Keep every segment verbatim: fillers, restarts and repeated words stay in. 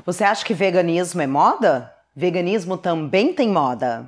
Você acha que veganismo é moda? Veganismo também tem moda.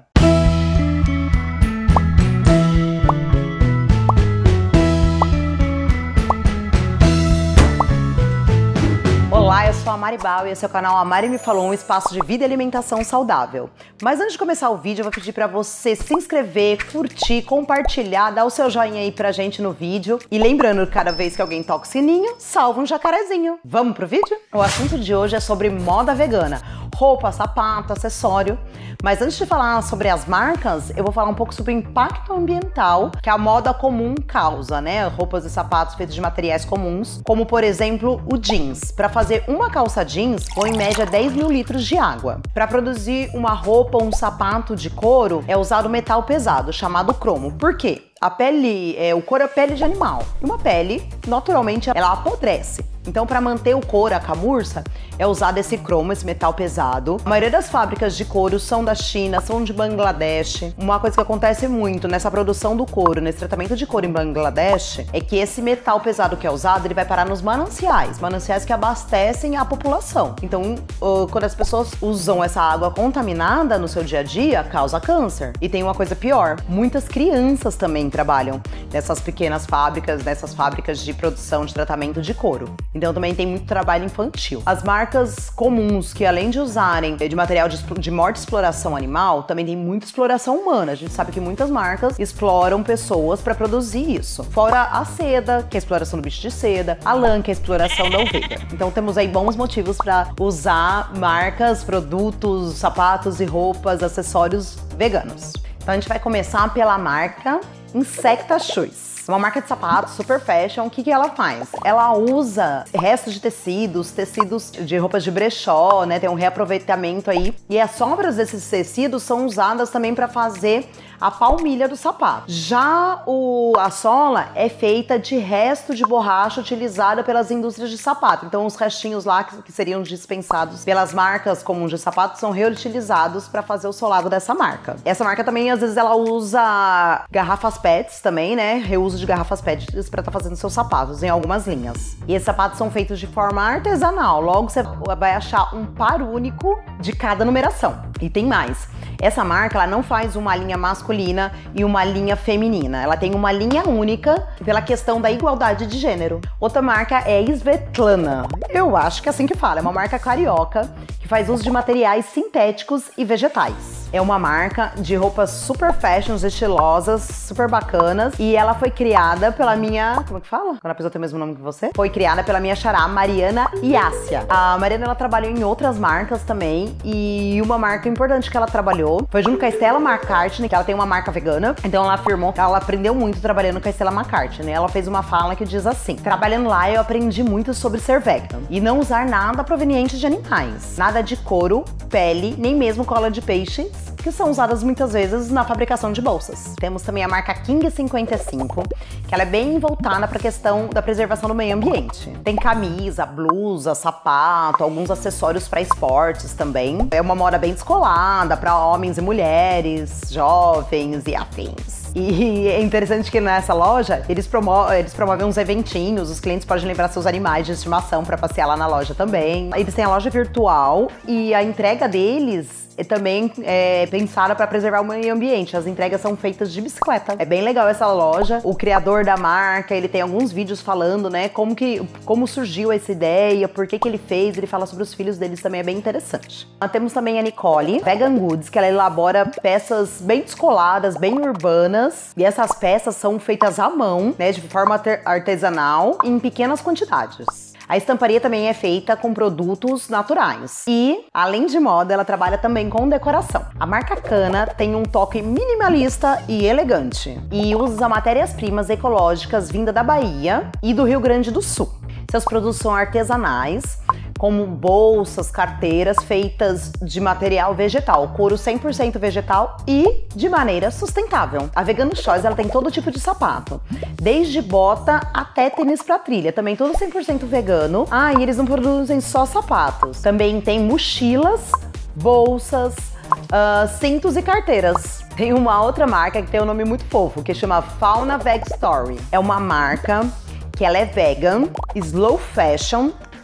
Olá, eu sou a Mari Bal e esse é o canal A Mari Me Falou, um espaço de vida e alimentação saudável. Mas antes de começar o vídeo, eu vou pedir pra você se inscrever, curtir, compartilhar, dar o seu joinha aí pra gente no vídeo. E lembrando que cada vez que alguém toca o sininho, salva um jacarezinho. Vamos pro vídeo? O assunto de hoje é sobre moda vegana. Roupa, sapato, acessório. Mas antes de falar sobre as marcas, eu vou falar um pouco sobre o impacto ambiental que a moda comum causa, né? Roupas e sapatos feitos de materiais comuns, como por exemplo o jeans. Para fazer uma calça jeans, vão em média dez mil litros de água. Para produzir uma roupa ou um sapato de couro, é usado metal pesado, chamado cromo. Por quê? A pele, é, o couro é pele de animal. E uma pele, naturalmente, ela apodrece. Então, para manter o couro, a camurça, é usado esse cromo, esse metal pesado. A maioria das fábricas de couro são da China, são de Bangladesh. Uma coisa que acontece muito nessa produção do couro, nesse tratamento de couro em Bangladesh, é que esse metal pesado que é usado, ele vai parar nos mananciais. Mananciais que abastecem a população. Então, quando as pessoas usam essa água contaminada no seu dia a dia, causa câncer. E tem uma coisa pior, muitas crianças também trabalham nessas pequenas fábricas, nessas fábricas de produção de tratamento de couro. Então também tem muito trabalho infantil. As marcas comuns, que além de usarem de material de, de morte e exploração animal, também tem muita exploração humana. A gente sabe que muitas marcas exploram pessoas para produzir isso. Fora a seda, que é a exploração do bicho de seda, a lã, que é a exploração da ovelha. Então temos aí bons motivos para usar marcas, produtos, sapatos e roupas, acessórios veganos. Então a gente vai começar pela marca Insecta Shoes. Uma marca de sapatos super fashion. O que que ela faz? Ela usa restos de tecidos, tecidos de roupas de brechó, né? Tem um reaproveitamento aí. E as sobras desses tecidos são usadas também para fazer a palmilha do sapato. Já o, a sola é feita de resto de borracha utilizada pelas indústrias de sapato. Então os restinhos lá que, que seriam dispensados pelas marcas comuns de sapato são reutilizados para fazer o solado dessa marca. Essa marca também, às vezes, ela usa garrafas P E Ts também, né? Reuso de garrafas P E Ts para estar tá fazendo seus sapatos em algumas linhas. E esses sapatos são feitos de forma artesanal. Logo você vai achar um par único de cada numeração. E tem mais. Essa marca, ela não faz uma linha masculina e uma linha feminina. Ela tem uma linha única pela questão da igualdade de gênero. Outra marca é Svetlana. Eu acho que é assim que fala. É uma marca carioca que faz uso de materiais sintéticos e vegetais. É uma marca de roupas super fashion, estilosas, super bacanas. E ela foi criada pela minha... Como é que fala? Quando a pessoa tem o mesmo nome que você? Foi criada pela minha xará, Mariana Iácia. A Mariana, ela trabalhou em outras marcas também. E uma marca importante que ela trabalhou foi junto com a Stella McCartney, que ela tem uma marca vegana. Então ela afirmou que ela aprendeu muito trabalhando com a Stella McCartney. Ela fez uma fala que diz assim: trabalhando lá, eu aprendi muito sobre ser vegan e não usar nada proveniente de animais. Nada de couro, pele, nem mesmo cola de peixe, que são usadas muitas vezes na fabricação de bolsas. Temos também a marca King cinquenta e cinco, que ela é bem voltada para a questão da preservação do meio ambiente. Tem camisa, blusa, sapato, alguns acessórios para esportes também. É uma moda bem descolada para homens e mulheres, jovens e afins. E é interessante que nessa loja, eles, promo eles promovem uns eventinhos, os clientes podem levar seus animais de estimação para passear lá na loja também. Eles têm a loja virtual e a entrega deles é também é, pensada para preservar o meio ambiente. As entregas são feitas de bicicleta. É bem legal essa loja. O criador da marca, ele tem alguns vídeos falando, né, como que como surgiu essa ideia, por que que ele fez. Ele fala sobre os filhos deles também, é bem interessante. Nós temos também a Nicole Vegan Goods, que ela elabora peças bem descoladas, bem urbanas. E essas peças são feitas à mão, né, de forma artesanal, em pequenas quantidades. A estamparia também é feita com produtos naturais. E, além de moda, ela trabalha também com decoração. A marca Cana tem um toque minimalista e elegante. E usa matérias-primas ecológicas vindas da Bahia e do Rio Grande do Sul. Seus produtos são artesanais, como bolsas, carteiras feitas de material vegetal, couro cem por cento vegetal e de maneira sustentável. A Vegan Shoes, ela tem todo tipo de sapato, desde bota até tênis pra trilha, também todo cem por cento vegano. Ah, e eles não produzem só sapatos, também tem mochilas, bolsas, uh, cintos e carteiras. Tem uma outra marca que tem um nome muito fofo, que chama Fauna Veg Story. É uma marca que ela é vegan, slow fashion,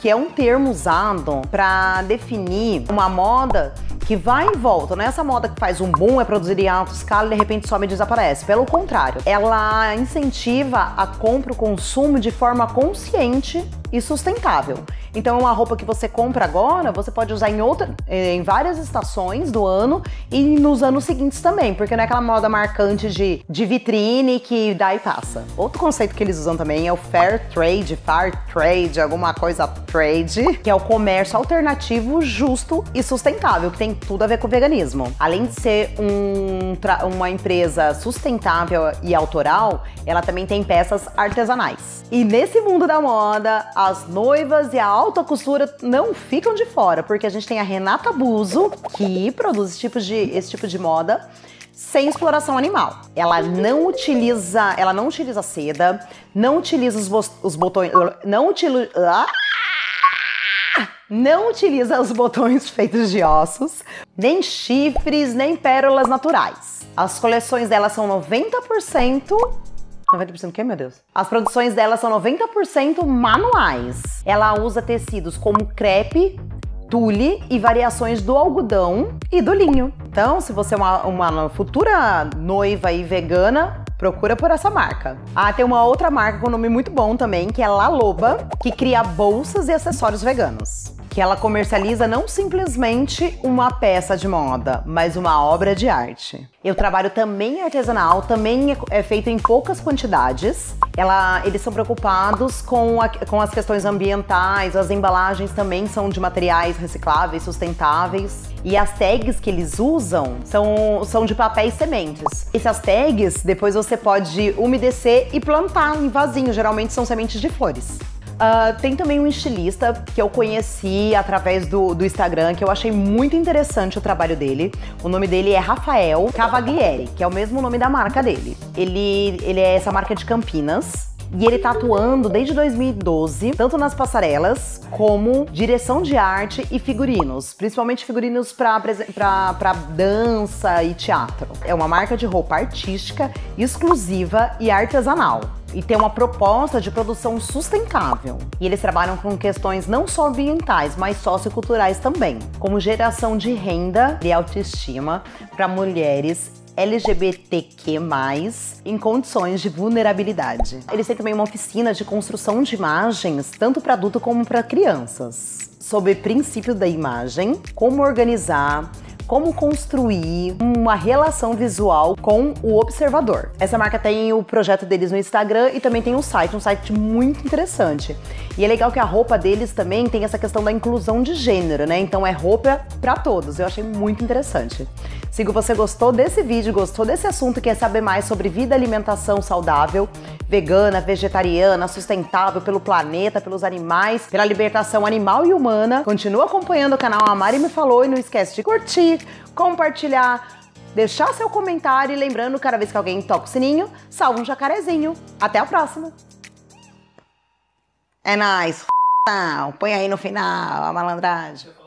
que é um termo usado para definir uma moda que vai em volta. Não é essa moda que faz um boom, é produzida em alta escala e de repente some e desaparece. Pelo contrário, ela incentiva a compra, o consumo de forma consciente e sustentável. Então, uma roupa que você compra agora, você pode usar em, outra, em várias estações do ano e nos anos seguintes também, porque não é aquela moda marcante de, de vitrine que dá e passa. Outro conceito que eles usam também é o Fair Trade, Fair Trade, alguma coisa trade, que é o comércio alternativo, justo e sustentável, que tem tudo a ver com o veganismo. Além de ser um, uma empresa sustentável e autoral, ela também tem peças artesanais. E nesse mundo da moda, as noivas e a alta costura não ficam de fora, porque a gente tem a Renata Buso, que produz esse tipo de, esse tipo de moda sem exploração animal. Ela não utiliza, ela não utiliza seda, não utiliza os, os botões, não utiliza, não utiliza os botões feitos de ossos, nem chifres, nem pérolas naturais. As coleções dela são noventa por cento noventa por cento o quê, meu Deus? As produções dela são noventa por cento manuais. Ela usa tecidos como crepe, tule e variações do algodão e do linho. Então, se você é uma, uma futura noiva e vegana, procura por essa marca. Ah, tem uma outra marca com um nome muito bom também, que é La Loba, que cria bolsas e acessórios veganos. Que ela comercializa não simplesmente uma peça de moda, mas uma obra de arte. Eu trabalho também artesanal, também é feito em poucas quantidades. Ela, eles são preocupados com, a, com as questões ambientais, as embalagens também são de materiais recicláveis, sustentáveis. E as tags que eles usam são, são de papel e sementes. Essas tags, depois você pode umedecer e plantar em vasinho, geralmente são sementes de flores. Uh, tem também um estilista que eu conheci através do, do Instagram, que eu achei muito interessante o trabalho dele. O nome dele é Rafael Cavaglieri, que é o mesmo nome da marca dele. Ele, ele é essa marca de Campinas. E ele tá atuando desde dois mil e doze, tanto nas passarelas como direção de arte e figurinos, principalmente figurinos para para dança e teatro. É uma marca de roupa artística, exclusiva e artesanal. E tem uma proposta de produção sustentável. E eles trabalham com questões não só ambientais, mas socioculturais também, como geração de renda e autoestima para mulheres L G B T Q mais, em condições de vulnerabilidade. Eles têm também uma oficina de construção de imagens, tanto para adulto como para crianças, sobre princípio da imagem, como organizar, como construir uma relação visual com o observador. Essa marca tem o projeto deles no Instagram e também tem um site, um site muito interessante. E é legal que a roupa deles também tem essa questão da inclusão de gênero, né? Então é roupa para todos. Eu achei muito interessante. Se você gostou desse vídeo, gostou desse assunto e quer saber mais sobre vida e alimentação saudável, vegana, vegetariana, sustentável pelo planeta, pelos animais, pela libertação animal e humana, continua acompanhando o canal A Mari Me Falou e não esquece de curtir, compartilhar, deixar seu comentário e lembrando, cada vez que alguém toca o sininho, salva um jacarezinho. Até a próxima! É nóis! Põe aí no final a malandragem.